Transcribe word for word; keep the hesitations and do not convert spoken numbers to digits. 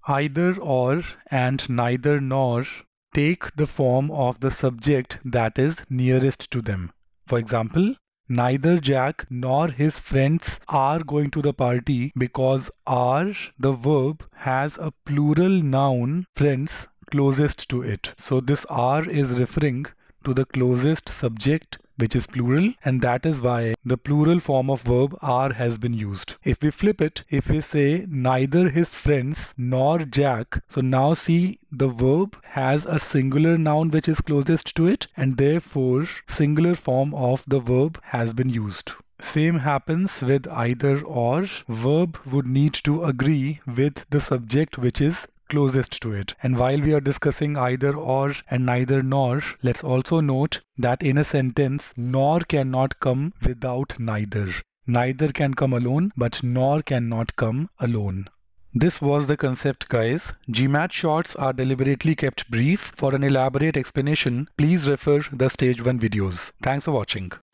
Either or and neither nor take the form of the subject that is nearest to them. For example, neither Jack nor his friends are going to the party because are, the verb, has a plural noun friends closest to it. So this are is referring to the closest subject, which is plural, and that is why the plural form of verb are has been used. If we flip it, if we say neither his friends nor Jack, so now see the verb has a singular noun which is closest to it, and therefore singular form of the verb has been used. Same happens with either or. Verb would need to agree with the subject which is closest to it. And while we are discussing either or and neither nor, let's also note that in a sentence, nor cannot come without neither. Neither can come alone, but nor cannot come alone. This was the concept, guys. GMAT shorts are deliberately kept brief. For an elaborate explanation, please refer the stage one videos. Thanks for watching.